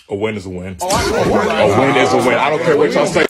A win is a win. A win is a win. I don't care what y'all say.